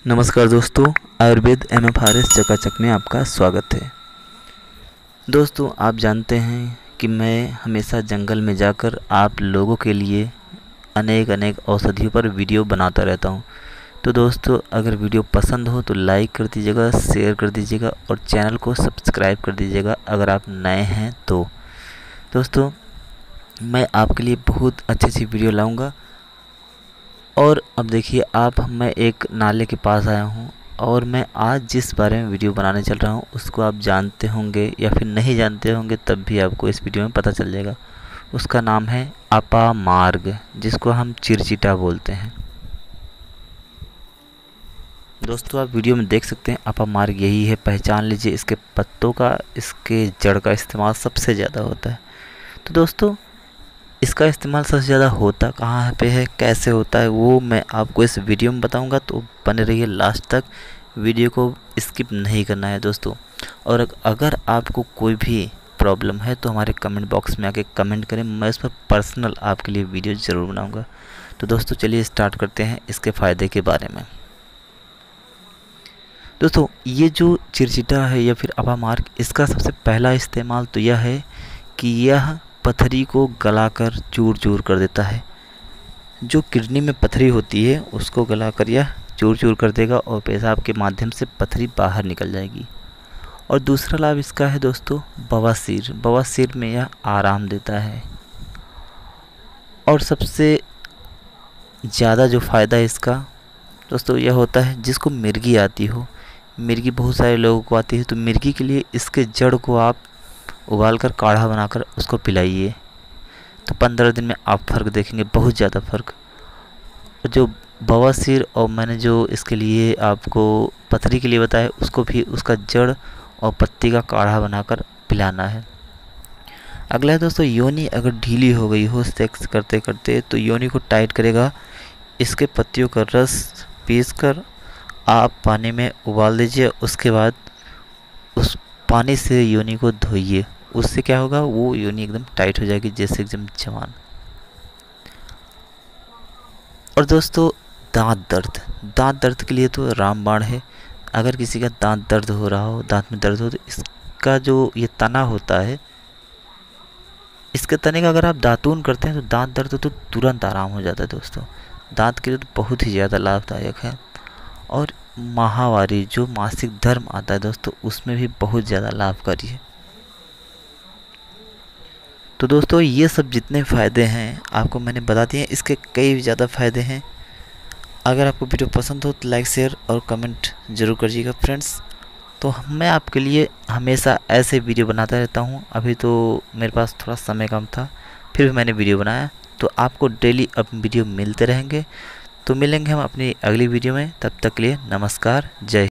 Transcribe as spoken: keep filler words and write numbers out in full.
नमस्कार दोस्तों, Ayurveda M F R S चकाचक में आपका स्वागत है। दोस्तों, आप जानते हैं कि मैं हमेशा जंगल में जाकर आप लोगों के लिए अनेक अनेक औषधियों पर वीडियो बनाता रहता हूं। तो दोस्तों, अगर वीडियो पसंद हो तो लाइक कर दीजिएगा, शेयर कर दीजिएगा और चैनल को सब्सक्राइब कर दीजिएगा अगर आप नए हैं तो। दोस्तों, मैं आपके लिए बहुत अच्छी अच्छी वीडियो लाऊँगा। और अब देखिए, आप मैं एक नाले के पास आया हूँ और मैं आज जिस बारे में वीडियो बनाने चल रहा हूँ उसको आप जानते होंगे या फिर नहीं जानते होंगे, तब भी आपको इस वीडियो में पता चल जाएगा। उसका नाम है अपामार्ग, जिसको हम चिरचिटा बोलते हैं। दोस्तों, आप वीडियो में देख सकते हैं अपामार्ग यही है, पहचान लीजिए। इसके पत्तों का, इसके जड़ का इस्तेमाल सबसे ज़्यादा होता है। तो दोस्तों, इसका इस्तेमाल सबसे ज़्यादा होता कहाँ पे है, कैसे होता है, वो मैं आपको इस वीडियो में बताऊंगा। तो बने रहिए लास्ट तक, वीडियो को स्किप नहीं करना है दोस्तों। और अगर आपको कोई भी प्रॉब्लम है तो हमारे कमेंट बॉक्स में आके कमेंट करें, मैं इस पर पर्सनल आपके लिए वीडियो ज़रूर बनाऊँगा। तो दोस्तों, चलिए स्टार्ट करते हैं इसके फ़ायदे के बारे में। दोस्तों, ये जो चिरचिटा है या फिर अपामार्ग, इसका सबसे पहला इस्तेमाल तो यह है कि यह पथरी को गलाकर चूर चूर कर देता है। जो किडनी में पथरी होती है उसको गलाकर यह चूर चूर कर देगा और पेशाब के माध्यम से पथरी बाहर निकल जाएगी। और दूसरा लाभ इसका है दोस्तों, बवासीर। बवासीर में यह आराम देता है। और सबसे ज़्यादा जो फ़ायदा है इसका दोस्तों यह होता है, जिसको मिर्गी आती हो, मिर्गी बहुत सारे लोगों को आती है, तो मिर्गी के लिए इसके जड़ को आप उबाल कर काढ़ा बनाकर उसको पिलाइए, तो पंद्रह दिन में आप फ़र्क देखेंगे, बहुत ज़्यादा फ़र्क। जो बवासीर और मैंने जो इसके लिए आपको पथरी के लिए बताया, उसको भी उसका जड़ और पत्ती का काढ़ा बनाकर पिलाना है। अगला है दोस्तों, योनि अगर ढीली हो गई हो सेक्स करते करते, तो योनि को टाइट करेगा। इसके पत्तियों का रस पीस कर आप पानी में उबाल दीजिए, उसके बाद उस पानी से योनि को धोइए। उससे क्या होगा, वो योनि एकदम टाइट हो जाएगी, जैसे एकदम जवान। और दोस्तों, दांत दर्द, दांत दर्द के लिए तो रामबाण है। अगर किसी का दांत दर्द हो रहा हो, दांत में दर्द हो, तो इसका जो ये तना होता है, इसके तने का अगर आप दातून करते हैं तो दांत दर्द तो तुरंत आराम हो जाता है दोस्तों। दांत के लिए तो बहुत ही ज़्यादा लाभदायक है। और माहवारी, जो मासिक धर्म आता है दोस्तों, उसमें भी बहुत ज़्यादा लाभकारी है। तो दोस्तों, ये सब जितने फ़ायदे हैं आपको मैंने बता दिए। इसके कई ज़्यादा फ़ायदे हैं। अगर आपको वीडियो पसंद हो तो लाइक, शेयर और कमेंट ज़रूर करिएगा फ्रेंड्स। तो मैं आपके लिए हमेशा ऐसे वीडियो बनाता रहता हूँ। अभी तो मेरे पास थोड़ा समय कम था, फिर भी मैंने वीडियो बनाया। तो आपको डेली अब वीडियो मिलते रहेंगे। तो मिलेंगे हम अपनी अगली वीडियो में, तब तक के लिए नमस्कार, जय।